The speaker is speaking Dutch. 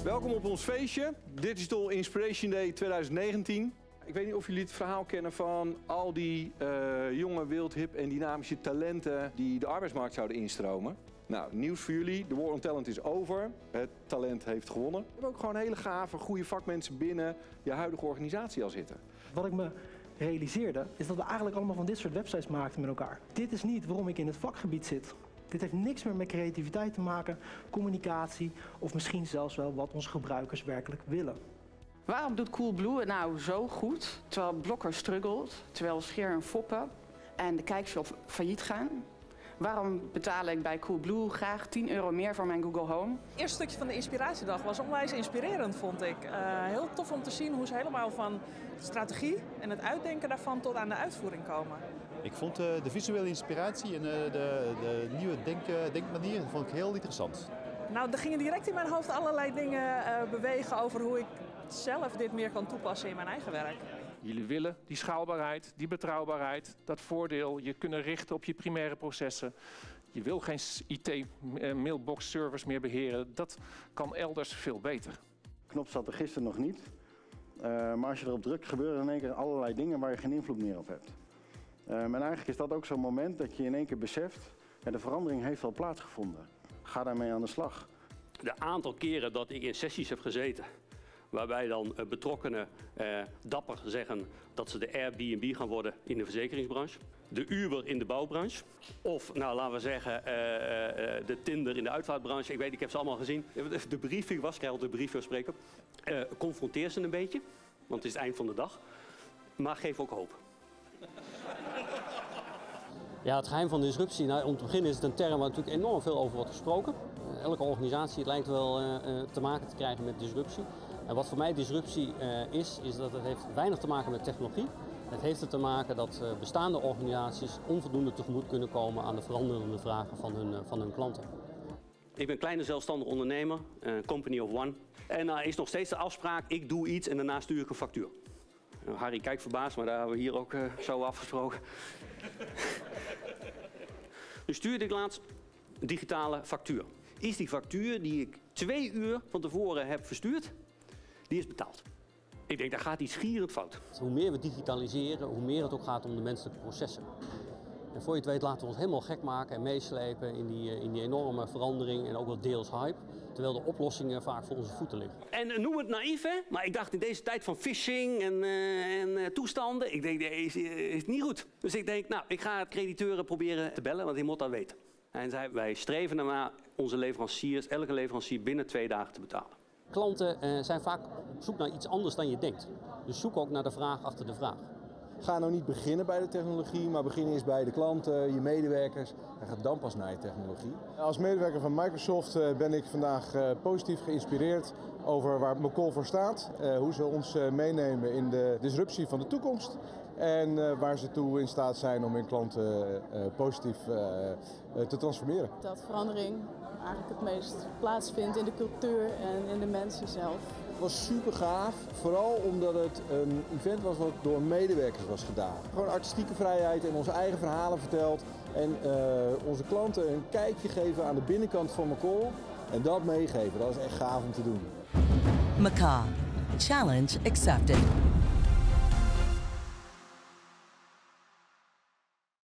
Welkom op ons feestje, Digital Inspiration Day 2019. Ik weet niet of jullie het verhaal kennen van al die jonge, wild, hip en dynamische talenten die de arbeidsmarkt zouden instromen. Nou, nieuws voor jullie. De War on Talent is over. Het talent heeft gewonnen. We hebben ook gewoon hele gave, goede vakmensen binnen je huidige organisatie al zitten. Wat ik me realiseerde is dat we eigenlijk allemaal van dit soort websites maakten met elkaar. Dit is niet waarom ik in het vakgebied zit. Dit heeft niks meer met creativiteit te maken, communicatie of misschien zelfs wel wat onze gebruikers werkelijk willen. Waarom doet Coolblue het nou zo goed, terwijl Blokker struggelt, terwijl Scheer en Foppen en de kijkshop failliet gaan? Waarom betaal ik bij Coolblue graag €10 meer voor mijn Google Home? Het eerste stukje van de inspiratiedag was onwijs inspirerend, vond ik. Heel tof om te zien hoe ze helemaal van strategie en het uitdenken daarvan tot aan de uitvoering komen. Ik vond de visuele inspiratie en de nieuwe denkmanier vond ik heel interessant. Nou, er gingen direct in mijn hoofd allerlei dingen bewegen over hoe ik zelf dit meer kan toepassen in mijn eigen werk. Jullie willen die schaalbaarheid, die betrouwbaarheid, dat voordeel, je kunnen richten op je primaire processen. Je wil geen IT-mailbox-servers meer beheren. Dat kan elders veel beter. De knop zat er gisteren nog niet. Maar als je erop drukt, gebeuren in één keer allerlei dingen waar je geen invloed meer op hebt. En eigenlijk is dat ook zo'n moment dat je in één keer beseft, ja, de verandering heeft al plaatsgevonden. Ga daarmee aan de slag. De aantal keren dat ik in sessies heb gezeten, waarbij dan betrokkenen dapper zeggen dat ze de Airbnb gaan worden in de verzekeringsbranche. De Uber in de bouwbranche. Of, nou laten we zeggen, de Tinder in de uitvaartbranche. Ik heb ze allemaal gezien. De briefing was, ik krijg altijd de brief spreken. Confronteer ze een beetje, want het is het eind van de dag. Maar geef ook hoop. Ja, het geheim van disruptie. Nou, om te beginnen is het een term waar natuurlijk enorm veel over wordt gesproken. Elke organisatie het lijkt wel te maken te krijgen met disruptie. En wat voor mij disruptie is dat het heeft weinig te maken met technologie. Het heeft er te maken dat bestaande organisaties onvoldoende tegemoet kunnen komen aan de veranderende vragen van hun klanten. Ik ben kleine zelfstandig ondernemer, company of one. En is nog steeds de afspraak, ik doe iets en daarna stuur ik een factuur. Harry kijkt verbaasd, maar daar hebben we hier ook zo afgesproken. Nu stuurde ik laatst een digitale factuur. Is die factuur die ik 2 uur van tevoren heb verstuurd, die is betaald. Ik denk, daar gaat iets gierend fout. Hoe meer we digitaliseren, hoe meer het ook gaat om de menselijke processen. En voor je het weet laten we ons helemaal gek maken en meeslepen in die enorme verandering en ook wel deels hype. Terwijl de oplossingen vaak voor onze voeten liggen. En noem het naïef, hè? Maar ik dacht in deze tijd van phishing en toestanden, ik denk, is niet goed. Dus ik denk, nou, ik ga het crediteuren proberen te bellen, want die moet dat weten. En wij streven ernaar onze leveranciers, elke leverancier binnen 2 dagen te betalen. Klanten zijn vaak op zoek naar iets anders dan je denkt. Dus zoek ook naar de vraag achter de vraag. Ga nou niet beginnen bij de technologie, maar begin eerst bij de klanten, je medewerkers en ga dan pas naar je technologie. Als medewerker van Microsoft ben ik vandaag positief geïnspireerd over waar McCall voor staat. Hoe ze ons meenemen in de disruptie van de toekomst. En waar ze toe in staat zijn om hun klanten positief te transformeren. Dat verandering eigenlijk het meest plaatsvindt in de cultuur en in de mensen zelf. Het was super gaaf, vooral omdat het een event was wat door medewerkers was gedaan. Gewoon artistieke vrijheid en onze eigen verhalen verteld. En onze klanten een kijkje geven aan de binnenkant van McCall. En dat meegeven, dat is echt gaaf om te doen. McCall. Challenge accepted.